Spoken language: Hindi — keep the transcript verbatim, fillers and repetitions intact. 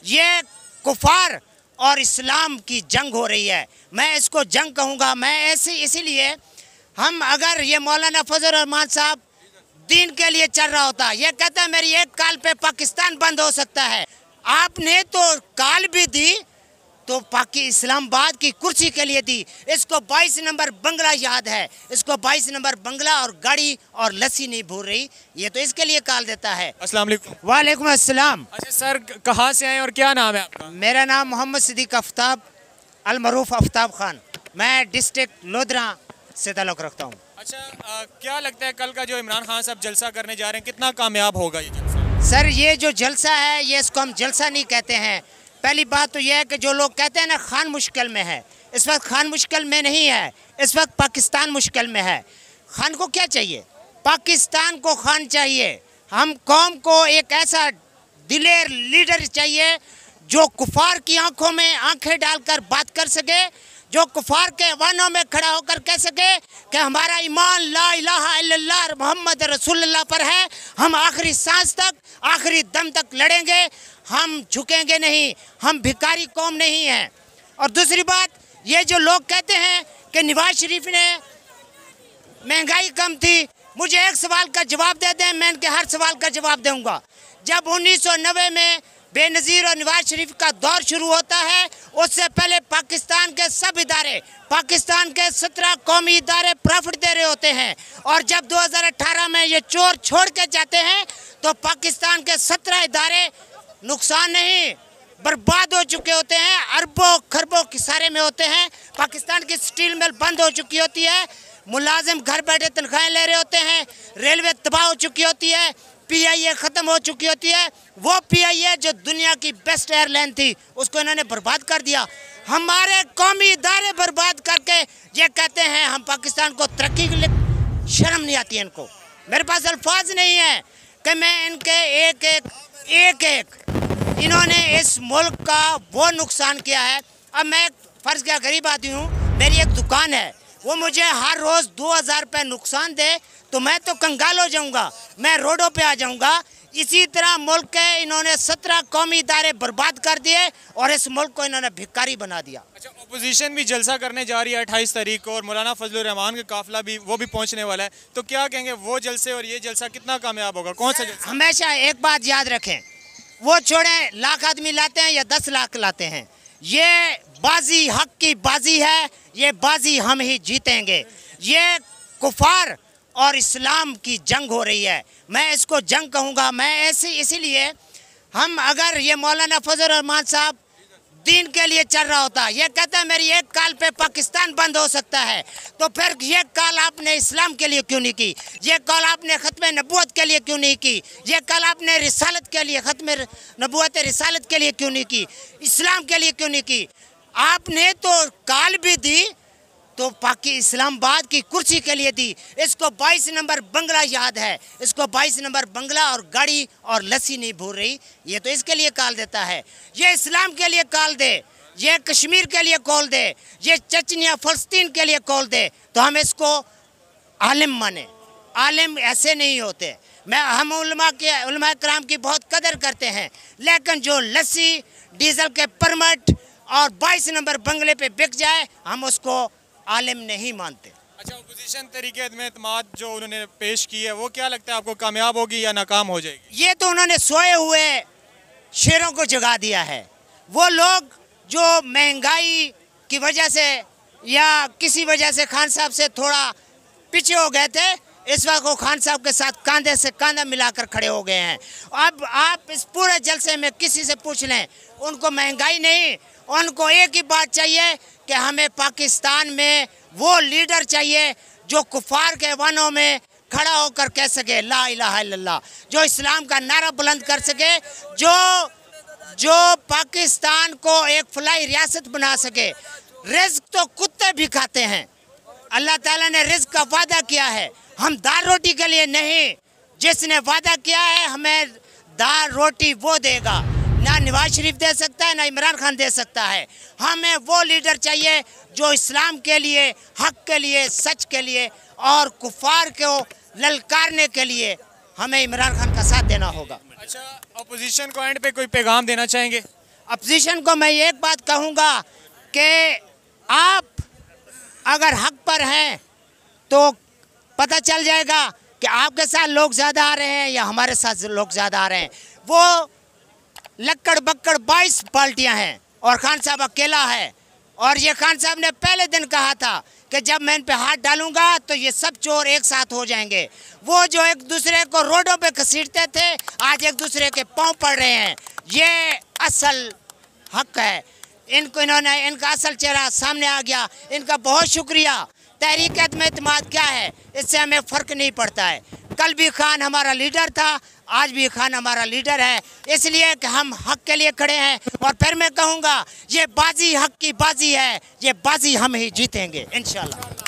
ये कुफार और इस्लाम की जंग हो रही है। मैं इसको जंग कहूँगा। मैं ऐसे इसीलिए हम अगर ये मौलाना फजल रहमान साहब दीन के लिए चल रहा होता, ये कहता है मेरी एक काल पे पाकिस्तान बंद हो सकता है, आपने तो काल भी दी तो पाकि इस्लामाबाद की कुर्सी के लिए दी। इसको बाईस नंबर बंगला याद है, इसको बाईस नंबर बंगला और गाड़ी और लस्सी नहीं भूल रही, ये तो इसके लिए काल देता है। अस्सलाम वालेकुम। वालेकुम अस्सलाम। अच्छा सर, कहाँ से आए और क्या नाम है आपका? मेरा नाम मोहम्मद सिद्दीक आफ्ताब अलमरूफ आफ्ताब खान, मैं डिस्ट्रिक्ट लोधरा से ताल्लुक़ रखता हूँ। अच्छा, आ, क्या लगता है कल का जो इमरान खान साहब जलसा करने जा रहे हैं कितना कामयाब होगा ये जलसा? सर ये जो जलसा है ये इसको हम जलसा नहीं कहते हैं। पहली बात तो यह है कि जो लोग कहते हैं ना खान मुश्किल में है, इस वक्त खान मुश्किल में नहीं है, इस वक्त पाकिस्तान मुश्किल में है। खान को क्या चाहिए? पाकिस्तान को खान चाहिए। हम कौम को एक ऐसा दिलेर लीडर चाहिए जो कुफार की आंखों में आंखें डालकर बात कर सके, जो कुफार के वानों में खड़ा होकर कह सके कि हमारा ईमान ला इलाहा इल्लल्लाह मोहम्मद रसूलुल्लाह पर है, हम आखिरी सांस तक आखिरी दम तक लड़ेंगे, हम झुकेंगे नहीं, हम भिखारी कौम नहीं हैं। और दूसरी बात, ये जो लोग कहते हैं कि नवाज शरीफ ने महंगाई कम थी, मुझे एक सवाल का जवाब दे दें, मैं इनके हर सवाल का जवाब दूंगा। जब उन्नीस सौ नब्बे में बेनज़ीर और नवाज शरीफ का दौर शुरू होता है, उससे पहले पाकिस्तान के सब इदारे, पाकिस्तान के सत्रह कौमी इदारे प्रॉफिट दे रहे होते हैं, और जब दो हज़ार अठारह में ये चोर छोड़ के जाते हैं तो पाकिस्तान के सत्रह इदारे नुकसान नहीं बर्बाद हो चुके होते हैं, अरबों खरबों किसारे में होते हैं। पाकिस्तान की स्टील मिल बंद हो चुकी होती है, मुलाजिम घर बैठे तनख्वाहें ले रहे होते हैं, रेलवे तबाह हो चुकी होती है, पी आई ए ख़त्म हो चुकी होती है। वो पी आई ए जो दुनिया की बेस्ट एयरलाइन थी उसको इन्होंने बर्बाद कर दिया। हमारे कौमी इदारे बर्बाद करके ये कहते हैं हम पाकिस्तान को तरक्की के लिए, शर्म नहीं आती है इनको। मेरे पास अल्फाज नहीं है कि मैं इनके एक एक एक एक इन्होंने इस मुल्क का वो नुकसान किया है। अब मैं फ़र्ज़ क्या गरीब आदमी हूँ, मेरी एक दुकान है, वो मुझे हर रोज़ दो हज़ार रुपये नुकसान दे तो मैं तो कंगाल हो जाऊंगा, मैं रोडों पे आ जाऊंगा। इसी तरह मुल्क के इन्होंने सत्रह कौमी इदारे बर्बाद कर दिए और इस मुल्क को इन्होंने भिखारी बना दिया। अच्छा, अपोजिशन भी जलसा करने जा रही है अट्ठाईस तारीख को और मौलाना फजल रहमान का काफिला भी वो भी पहुंचने वाला है, तो क्या कहेंगे वो जलसे और ये जलसा कितना कामयाब होगा? कौन सा जलसा? हमेशा एक बात याद रखें, वो छोड़ें लाख आदमी लाते हैं या दस लाख लाते हैं, ये बाजी हक की बाजी है, ये बाजी हम ही जीतेंगे। ये कुफार और इस्लाम की जंग हो रही है, मैं इसको जंग कहूँगा। मैं ऐसे इसीलिए हम अगर ये मौलाना फजल रहमान साहब दीन के लिए चल रहा होता, ये कहता है मेरी एक काल पे पाकिस्तान बंद हो सकता है, तो फिर ये काल आपने इस्लाम के लिए क्यों नहीं की? ये काल आपने ख़त्म नबूवत के लिए क्यों नहीं की? ये काल आपने रिसालत के लिए, ख़त्म नबूवत रिसालत के लिए क्यों नहीं की? इस्लाम के लिए क्यों नहीं की? आपने तो काल भी दी तो पाकि इस्लामाबाद की कुर्सी के लिए दी। इसको बाईस नंबर बंगला याद है, इसको बाईस नंबर बंगला और गाड़ी और लस्सी नहीं भूल रही, ये तो इसके लिए काल देता है। ये इस्लाम के लिए काल दे, ये कश्मीर के लिए कॉल दे, ये चचनिया फ़लस्तीन के लिए कॉल दे, तो हम इसको आलिम माने। आलिम ऐसे नहीं होते। मैं हम उलमा के उलमा कराम की बहुत कदर करते हैं, लेकिन जो लस्सी डीजल के परमिट और बाईस नंबर बंगले पे बिक जाए हम उसको आलिम नहीं मानते। अच्छा, अपोजिशन तरीके में एतमाद जो उन्होंने पेश की है वो क्या लगता है आपको, कामयाब होगी या नाकाम हो जाएगी? ये तो उन्होंने सोए हुए शेरों को जगा दिया है। वो लोग जो महंगाई की वजह से या किसी वजह से खान साहब से थोड़ा पीछे हो गए थे, इस वक्त वो खान साहब के साथ कांधे से कांधा मिलाकर खड़े हो गए हैं। अब आप इस पूरे जलसे में किसी से पूछ लें, उनको महंगाई नहीं, उनको एक ही बात चाहिए कि हमें पाकिस्तान में वो लीडर चाहिए जो कुफार के वनों में खड़ा होकर कह सके ला इलाहा इल्लल्लाह, जो इस्लाम का नारा बुलंद कर सके, जो जो पाकिस्तान को एक फलाई रियासत बना सके। रिज़्क तो कुत्ते भी खाते हैं, अल्लाह ताला ने रिज़्क का वादा किया है, हम दाल रोटी के लिए नहीं, जिसने वादा किया है हमें दाल रोटी वो देगा। ना नवाज शरीफ दे सकता है, ना इमरान खान दे सकता है। हमें वो लीडर चाहिए जो इस्लाम के लिए, हक के लिए, सच के लिए और कुफार को ललकारने के लिए हमें इमरान खान का साथ देना होगा। अच्छा, अपोजिशन को एंड पे कोई पैगाम देना चाहेंगे? अपोजिशन को मैं एक बात कहूँगा कि आप अगर हक पर हैं तो पता चल जाएगा कि आपके साथ लोग ज़्यादा आ रहे हैं या हमारे साथ लोग ज़्यादा आ रहे हैं। वो लक्कड़ बक्कड़ बाईस पार्टियां हैं और खान साहब अकेला है। और ये खान साहब ने पहले दिन कहा था कि जब मैं इन पे हाथ डालूंगा तो ये सब चोर एक साथ हो जाएंगे। वो जो एक दूसरे को रोडों पे घसीटते थे आज एक दूसरे के पांव पड़ रहे हैं। ये असल हक है। इनको इन्होंने इनका असल चेहरा सामने आ गया। इनका बहुत शुक्रिया। तहरीक एतमाद क्या है इससे हमें फ़र्क नहीं पड़ता है। कल भी खान हमारा लीडर था, आज भी खान हमारा लीडर है, इसलिए कि हम हक के लिए खड़े हैं। और फिर मैं कहूँगा ये बाजी हक की बाजी है, ये बाजी हम ही जीतेंगे इंशाल्लाह।